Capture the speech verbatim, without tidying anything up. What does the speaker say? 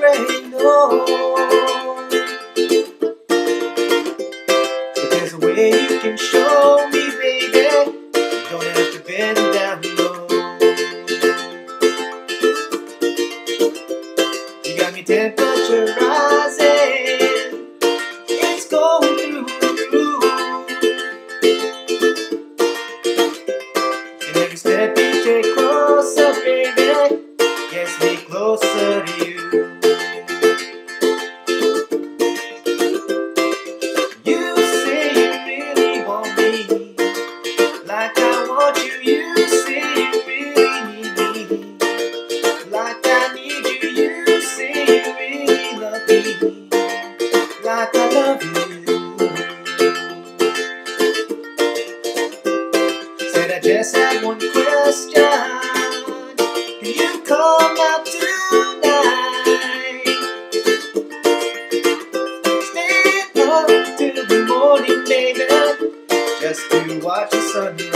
afraid, no. But there's a way you can show me, baby. You don't have to bend down low. You got me temperature rising, it's going through the roof. And every step you take closer, baby, gets me closer to you. You say you really want me, like I want you. You say you really need me, like I need you. You say you really love me, like I love you. Said I just had one question, can you come out tonight? Stay up till the morning, baby, just to watch the sun